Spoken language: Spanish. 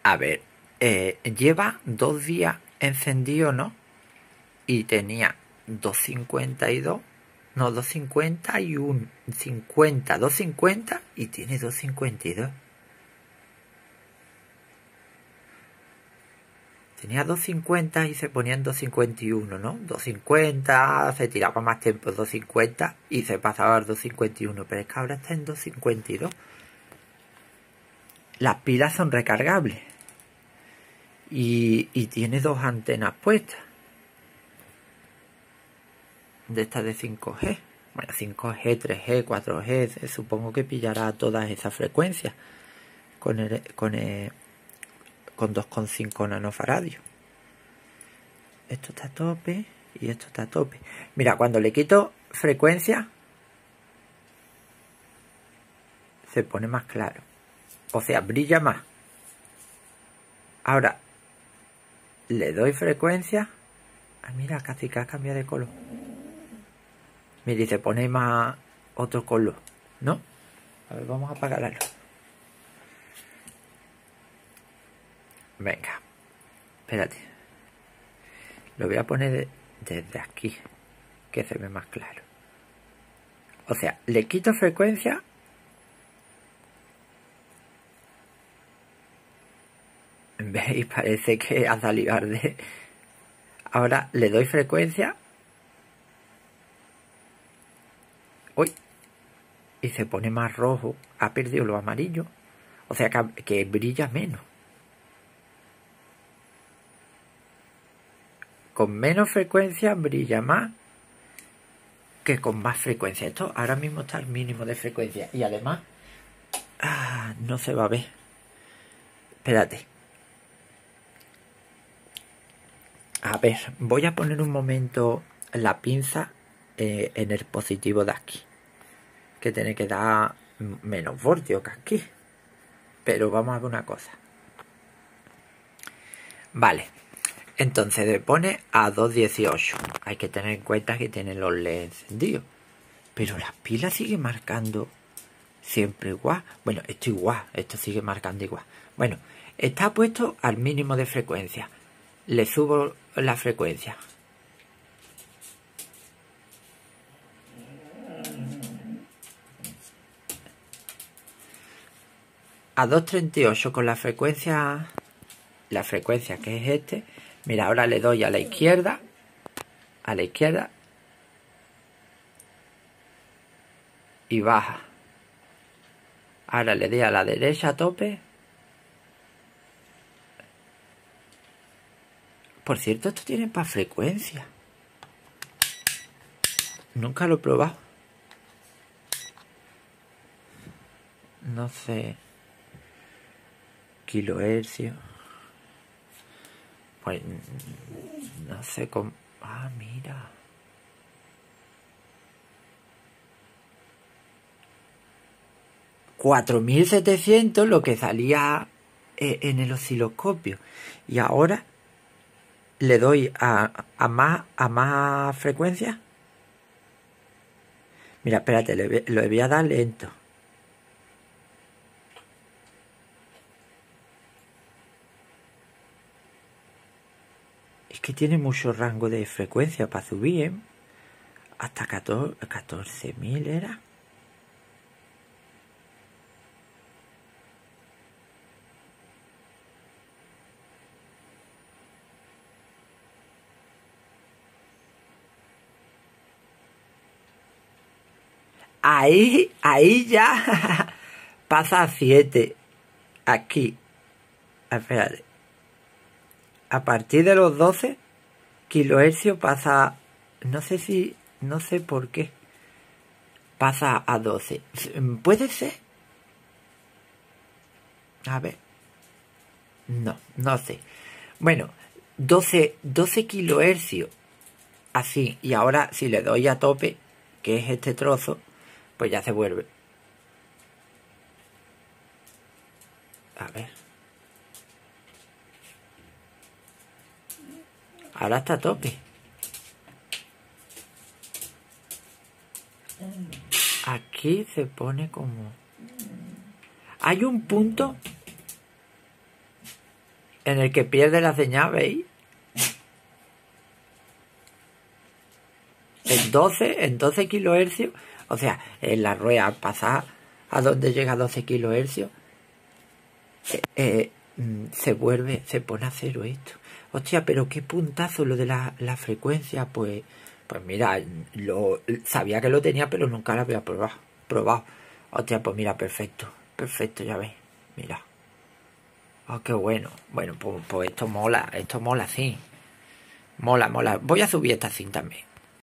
A ver, lleva 2 días encendido, ¿no? Y tenía 252, no, 251, 50, 250 y tiene 252. Tenía 250 y se ponía en 251, ¿no? 250, se tiraba más tiempo 250 y se pasaba al 251, pero es que ahora está en 252. Las pilas son recargables y tiene 2 antenas puestas. De estas de 5G. Bueno, 5G, 3G, 4G, supongo que pillará todas esas frecuencias con 2,5 nanofaradios. Esto está a tope y esto está a tope. Mira, cuando le quito frecuencia se pone más claro. O sea, brilla más. Ahora le doy frecuencia. Ah, mira, casi que ha cambiado de color. Mira, y se pone más otro color, ¿no? A ver, vamos a apagar la luz. Venga, espérate. Lo voy a poner desde aquí, que se ve más claro. O sea, le quito frecuencia. ¿Veis? Parece que ha salido arde. Ahora le doy frecuencia. Uy. Y se pone más rojo. Ha perdido lo amarillo. O sea que brilla menos. Con menos frecuencia brilla más que con más frecuencia. Esto ahora mismo está al mínimo de frecuencia. Y además no se va a ver. Espérate. A ver, voy a poner un momento la pinza en el positivo de aquí. Que tiene que dar menos voltios que aquí. Pero vamos a ver una cosa. Vale. Entonces le pone a 218. Hay que tener en cuenta que tiene los LED encendidos. Pero las pilas siguen marcando siempre igual. Bueno, esto igual. Esto sigue marcando igual. Bueno, está puesto al mínimo de frecuencia. Le subo la frecuencia. A 238 con la frecuencia que es este. Mira, ahora le doy a la izquierda. A la izquierda. Y baja. Ahora le doy a la derecha a tope. Por cierto, esto tiene para frecuencia. Nunca lo he probado. No sé. Kilohercios. Pues no sé cómo. Ah, mira. $4.700 lo que salía en el osciloscopio. Y ahora le doy a más frecuencia. Mira, espérate, le voy a dar lento. Es que tiene mucho rango de frecuencia para subir, ¿eh? Hasta 14.000 era. Ahí ya pasa a 7. Aquí. Espérate. A partir de los 12 kilohercios pasa. No sé por qué. Pasa a 12. ¿Puede ser? A ver. No sé. Bueno, 12 kilohercios. Así. Y ahora si le doy a tope, que es este trozo, pues ya se vuelve. A ver. Ahora está a tope. Aquí se pone como... Hay un punto en el que pierde la señal, ¿veis? En 12 kilohercios, o sea, en la rueda pasar a donde llega a 12 kilohercios, se pone a cero esto. Hostia, pero qué puntazo lo de la frecuencia, pues mira, sabía que lo tenía, pero nunca lo había probado. Hostia, pues mira, perfecto, ya veis, mira. Oh, qué bueno. Bueno, pues esto mola, sí. Mola. Voy a subir esta cinta también.